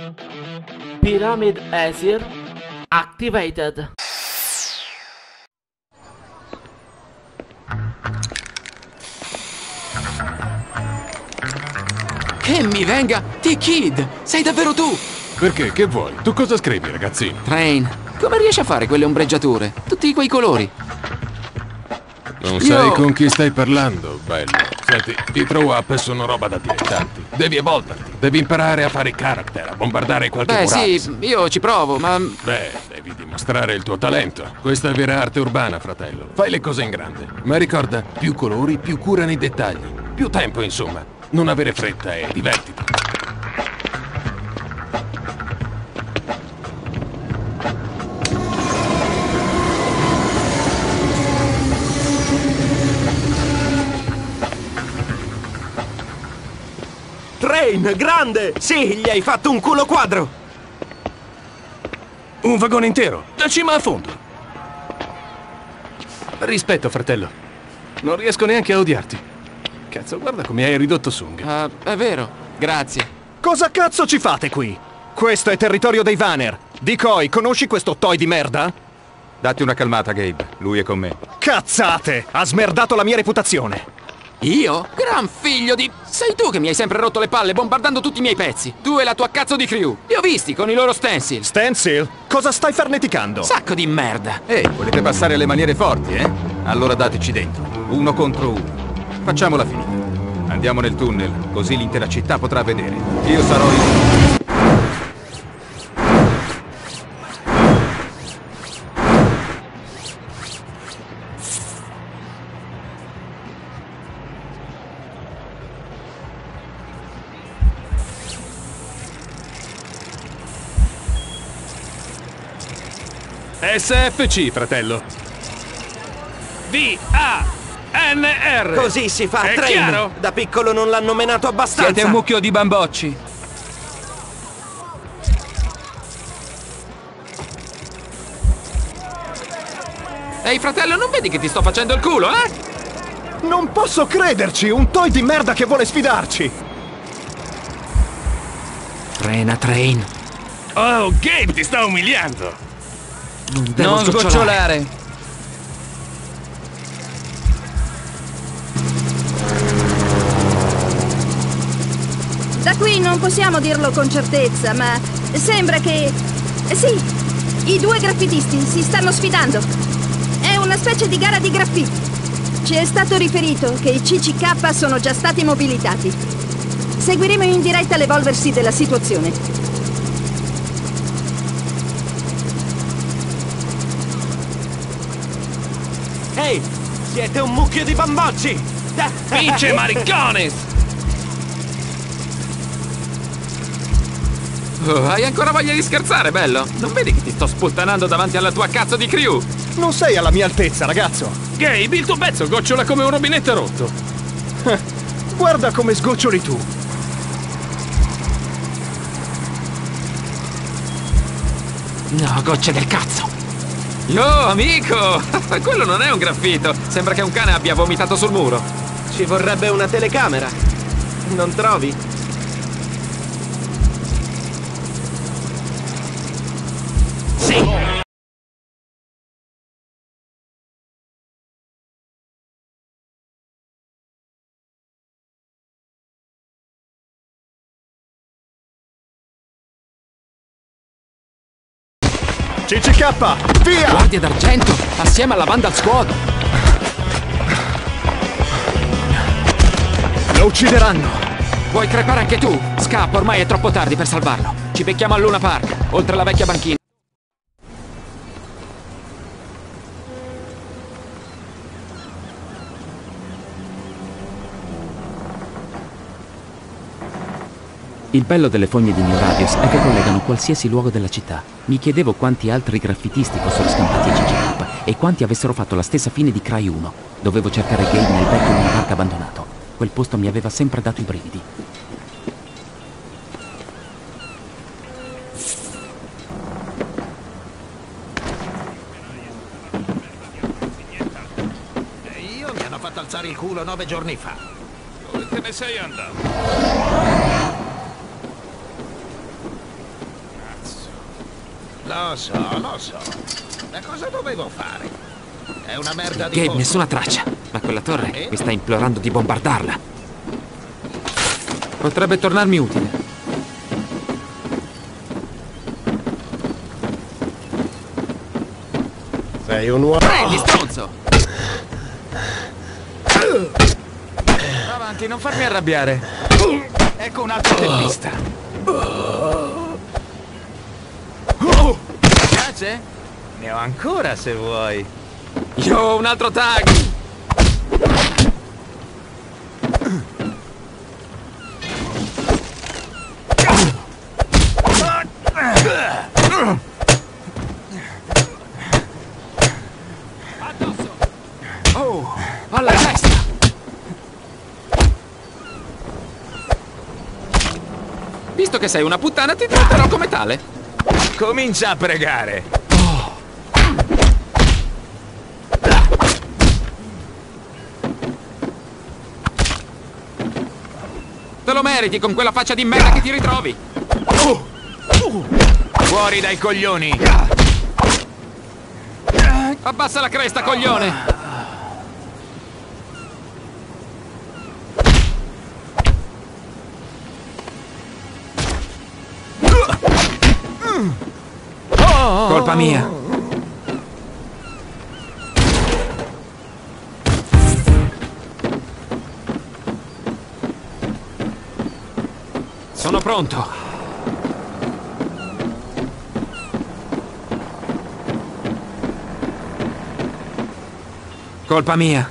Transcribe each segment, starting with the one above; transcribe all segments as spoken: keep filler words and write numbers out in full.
Pyramid Aesir activated. Che mi venga! T-Kid! Sei davvero tu! Perché? Che vuoi? Tu cosa scrivi, ragazzino? Train, come riesci a fare quelle ombreggiature? Tutti quei colori. Non Io... sai con chi stai parlando, bello. Senti, i throw-up sono roba da dilettanti. Devi evolverti, devi imparare a fare character, a bombardare qualche Beh, Muralis. sì, io ci provo, ma... Beh, devi dimostrare il tuo talento. Questa è vera arte urbana, fratello. Fai le cose in grande. Ma ricorda, più colori, più cura nei dettagli. Più tempo, insomma. Non avere fretta e divertiti. Train, grande! Sì, gli hai fatto un culo quadro! Un vagone intero, da cima a fondo. Rispetto, fratello. Non riesco neanche a odiarti. Cazzo, guarda come hai ridotto Sung. Uh, è vero, grazie. Cosa cazzo ci fate qui? Questo è territorio dei Vanner. Decoy, conosci questo toy di merda? Datti una calmata, Gabe. Lui è con me. Cazzate! Ha smerdato la mia reputazione. Io? Gran figlio di... Sei tu che mi hai sempre rotto le palle bombardando tutti i miei pezzi. Tu e la tua cazzo di crew. Li ho visti con i loro stencil. Stencil? Cosa stai farneticando? Sacco di merda. Ehi, volete passare le maniere forti, eh? Allora dateci dentro. Uno contro uno. Facciamola finita. Andiamo nel tunnel, così l'intera città potrà vedere. Io sarò il... S F C, fratello. V A N R. Così si fa, È Train. chiaro? Da piccolo non l'hanno menato abbastanza. Siete un mucchio di bambocci. Ehi, fratello, non vedi che ti sto facendo il culo, eh? Non posso crederci! Un toy di merda che vuole sfidarci! Frena, Train. Oh, Gabe ti sta umiliando. Non devo Non sgocciolare. Da qui non possiamo dirlo con certezza, ma sembra che... Sì, i due graffitisti si stanno sfidando. È una specie di gara di graffiti. Ci è stato riferito che i C C K sono già stati mobilitati. Seguiremo in diretta l'evolversi della situazione. Ehi, siete un mucchio di bambocci! Vince Maricones! Oh, hai ancora voglia di scherzare, bello? Non vedi che ti sto sputtanando davanti alla tua cazzo di crew? Non sei alla mia altezza, ragazzo! Gabe, il tuo pezzo gocciola come un rubinetto rotto. Guarda come sgoccioli tu! No, gocce del cazzo! Yo, amico! Quello non è un graffito! Sembra che un cane abbia vomitato sul muro. Ci vorrebbe una telecamera. Non trovi? Sì! C C K, via! Guardia d'argento, assieme alla Vandal Squad. Lo uccideranno! Vuoi crepare anche tu? Scappa, ormai è troppo tardi per salvarlo. Ci becchiamo a Luna Park, oltre la vecchia banchina. Il bello delle fogne di New Radius è che collegano qualsiasi luogo della città. Mi chiedevo quanti altri graffitisti fossero scampati a C C K e quanti avessero fatto la stessa fine di Cry uno. Dovevo cercare Gabe nel vecchio Luna Park abbandonato. Quel posto mi aveva sempre dato i brividi. E io mi hanno fatto alzare il culo nove giorni fa. Dove te ne sei andato? Lo so, lo so. Ma cosa dovevo fare? È una merda di Gabe, posto. nessuna traccia. Ma quella torre mi sta implorando di bombardarla. Potrebbe tornarmi utile. Sei un uomo. Prendi, stronzo! Avanti, non farmi arrabbiare. Ecco un altro teppista. Ti piace? Ne ho ancora se vuoi. Io ho un altro tag! Addosso! Oh, alla testa! Visto che sei una puttana, ti tratterò come tale. Comincia a pregare. Oh. Te lo meriti con quella faccia di merda che ti ritrovi. Oh. Oh. Fuori dai coglioni. Abbassa la cresta, coglione. Colpa mia. Sono pronto. Colpa mia.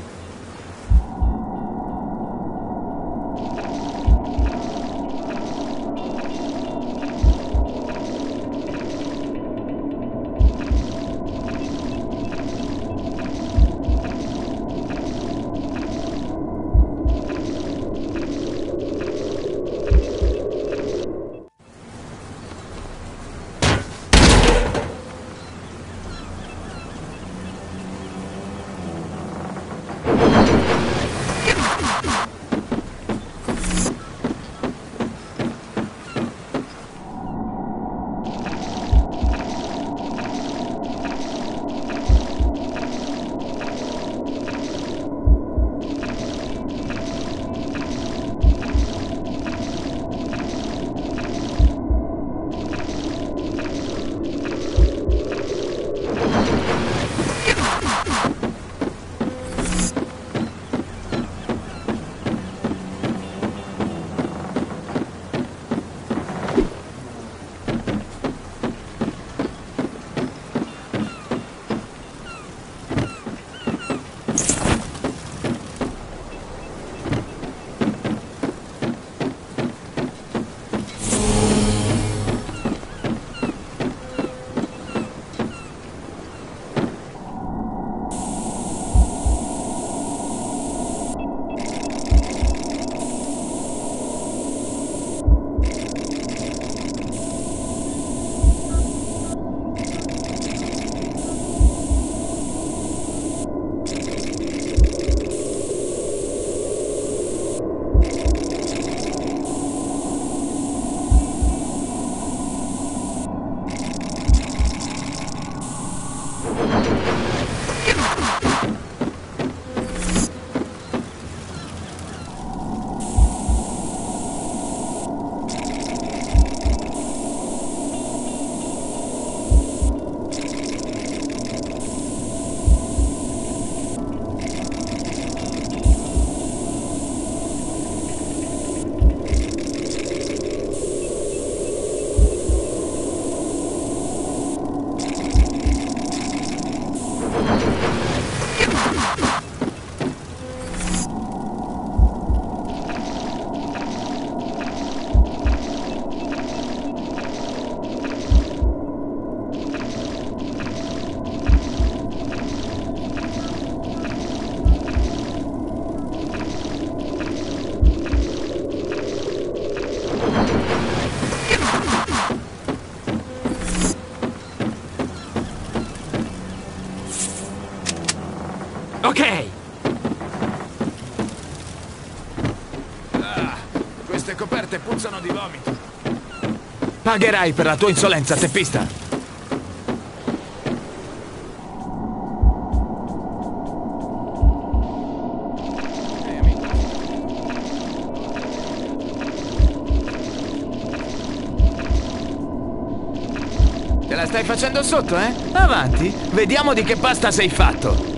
Ok! Ah, queste coperte puzzano di vomito. Pagherai per la tua insolenza, teppista. la stai facendo sotto, eh? Avanti, vediamo di che pasta sei fatto.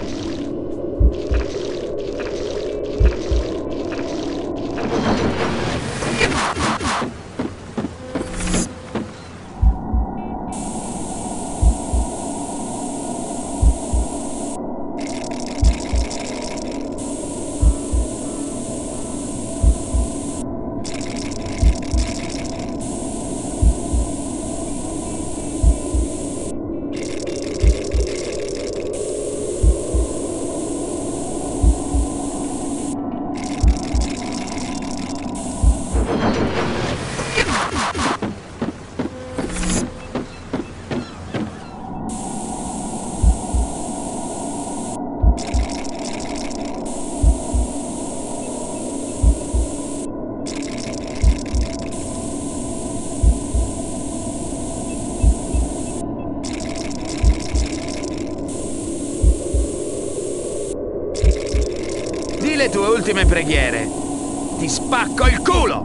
Le tue ultime preghiere. Ti spacco il culo!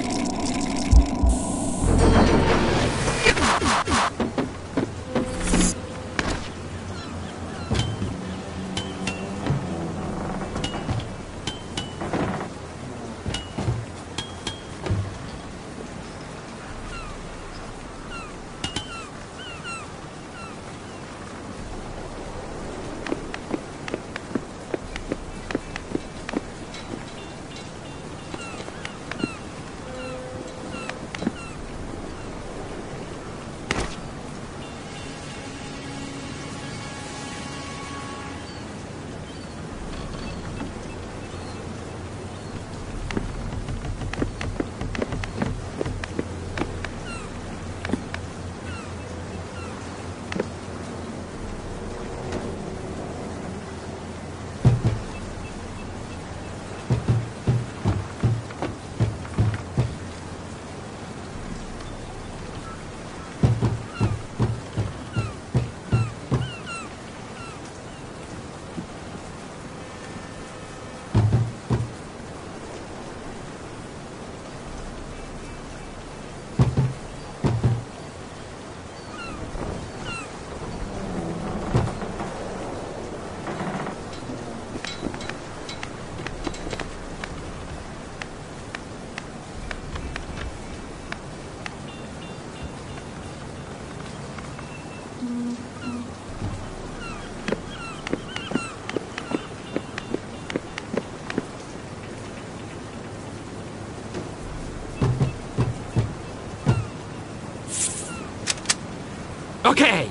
Ok!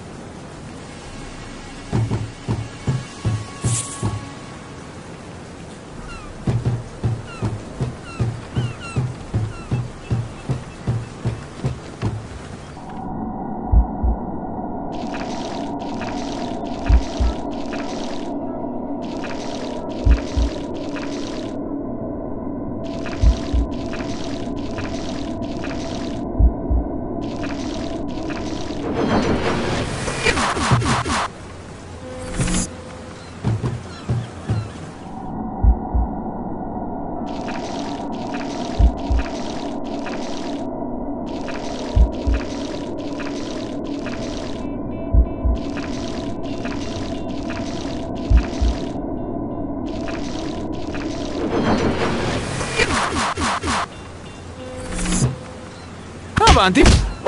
Avanti!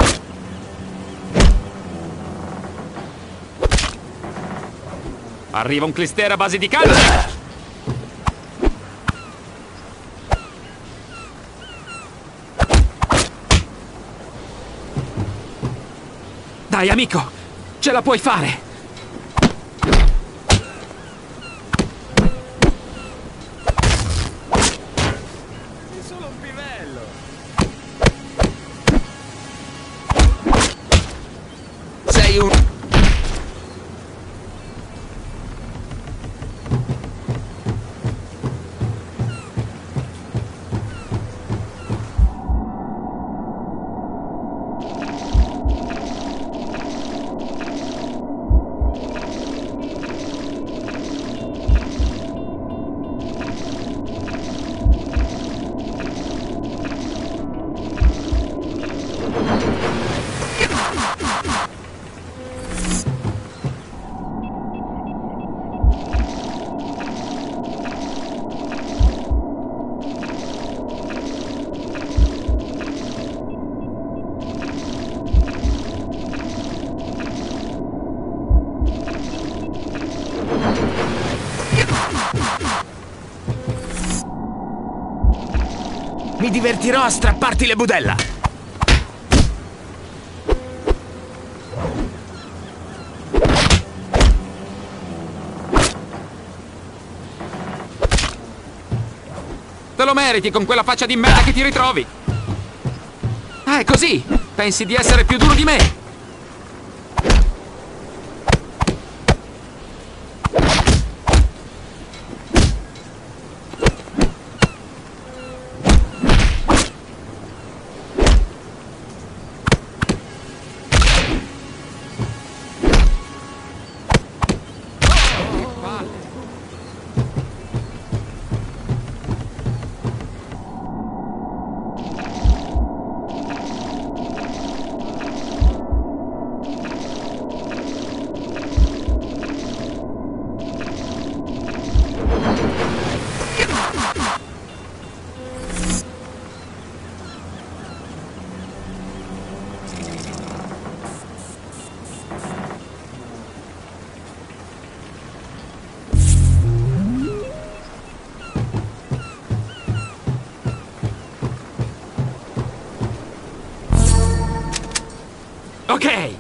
Arriva un clister a base di calce! Dai, amico! Ce la puoi fare! Mi divertirò a strapparti le budella. Te lo meriti con quella faccia di merda che ti ritrovi. Ah, è così? Pensi di essere più duro di me? Ok!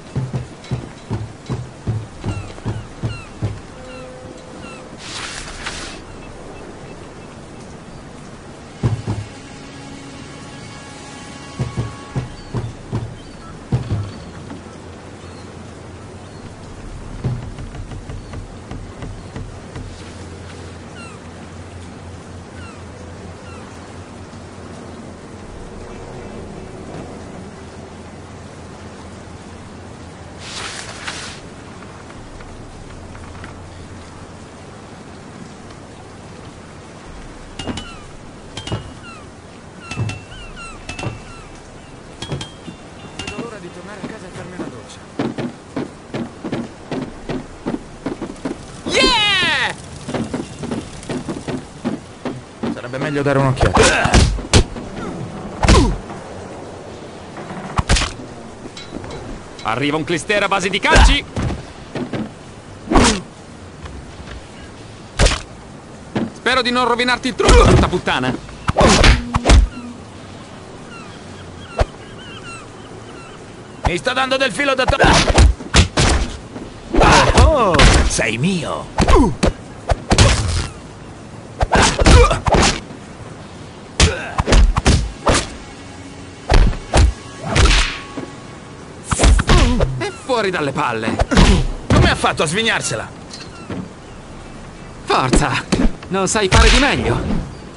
Sarebbe meglio dare un'occhiata. Arriva un clister a base di calci! Spero di non rovinarti il trucco, brutta puttana! Mi sto dando del filo da to... Oh, sei mio! È fuori dalle palle! Come ha fatto a svignarsela? Forza! Non sai fare di meglio!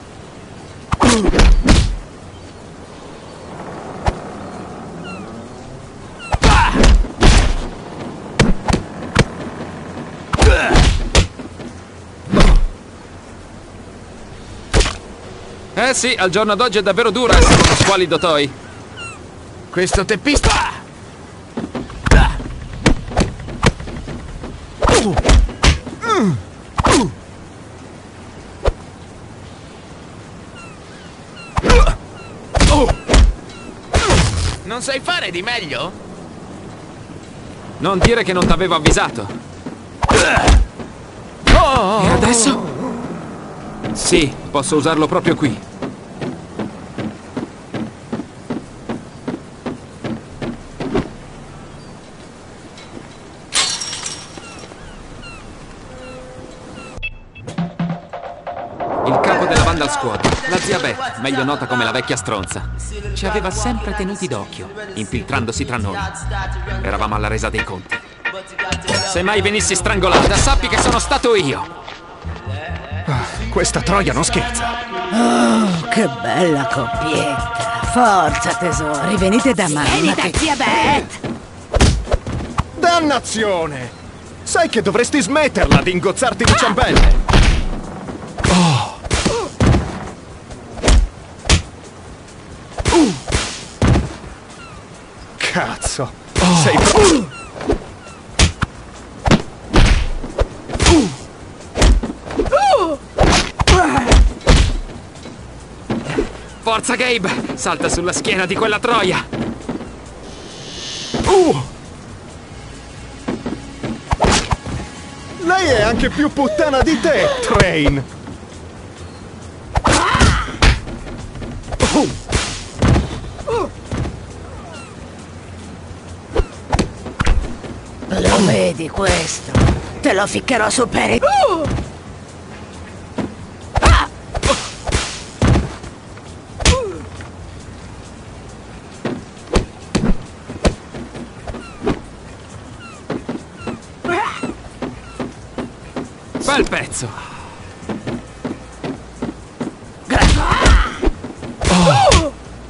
Eh sì, al giorno d'oggi è davvero duro essere uno squalido toy. Questo teppista... Non sai fare di meglio? Non dire che non t'avevo avvisato. E adesso? Sì, posso usarlo proprio qui. Il capo della Vandal Squad, la zia Beth, meglio nota come la vecchia stronza, ci aveva sempre tenuti d'occhio, infiltrandosi tra noi. Eravamo alla resa dei conti. Se mai venissi strangolata, sappi che sono stato io. Questa troia non scherza. Oh, che bella coppietta. Forza, tesori, venite da mamma. Vieni da che... zia Beth! Dannazione! Sai che dovresti smetterla di ingozzarti di ciambelle. Oh. Uh. Cazzo! Oh. Sei pro... Forza Gabe! Salta sulla schiena di quella troia! Uh! Lei è anche più puttana di te, Train! Lo vedi questo? Te lo ficcherò sul peri... Bel pezzo! Oh.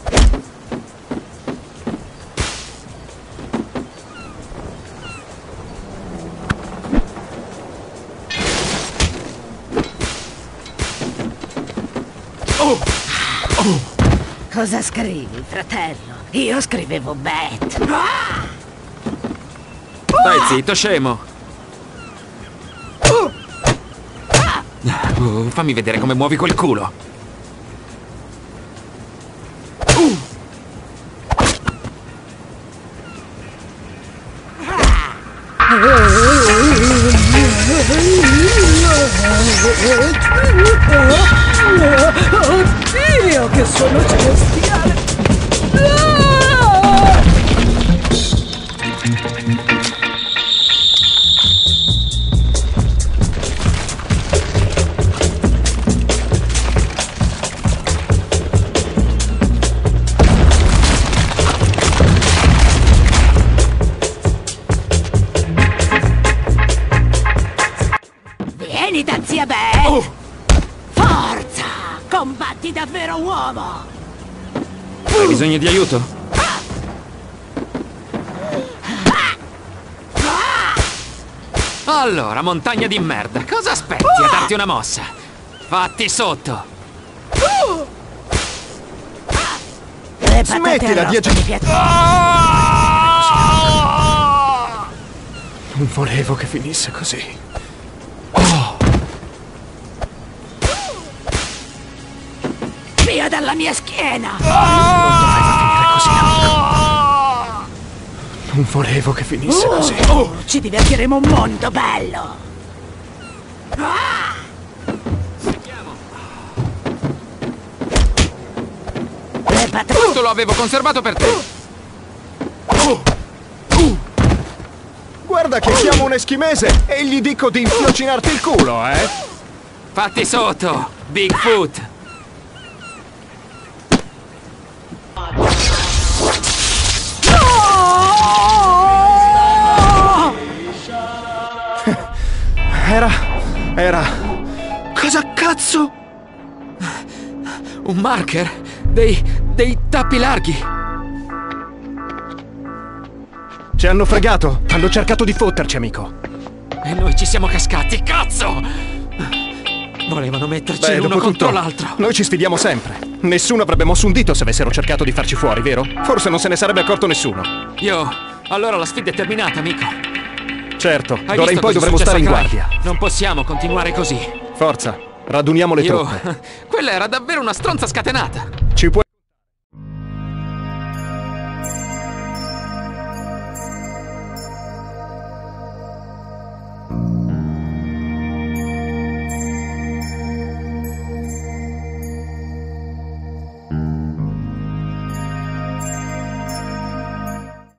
Oh. Oh. Cosa scrivi, fratello? Io scrivevo Bet. Stai zitto, scemo! Uh, fammi vedere come muovi quel culo. Uh. Oddio, che suono celestiale! Vieni da zia Beth! Oh. Forza! Combatti davvero uomo! Hai bisogno di aiuto? Allora, montagna di merda, cosa aspetti a darti una mossa? Fatti sotto! Smettila di agire! Non volevo che finisse così. Via dalla mia schiena! Non doveva finire così, amico. Non volevo che finisse oh, così. Oh, ci divertiremo un mondo bello! Ah! Le patru- Questo lo avevo conservato per te! Oh. Uh. Guarda che chiamo un eschimese e gli dico di infiocinarti il culo, eh? Fatti sotto, Bigfoot! Era... era... Cosa cazzo? Un marker? Dei... dei tappi larghi! Ci hanno fregato! Hanno cercato di fotterci, amico! E noi ci siamo cascati, cazzo! Volevano metterci Beh, l'uno contro l'altro! Noi ci sfidiamo sempre! Nessuno avrebbe mosso un dito se avessero cercato di farci fuori, vero? Forse non se ne sarebbe accorto nessuno! Io... allora la sfida è terminata, amico! Certo, Hai d'ora in poi dovremo stare in guardia. Non possiamo continuare così. Forza, raduniamo le Io... truppe. Quella era davvero una stronza scatenata.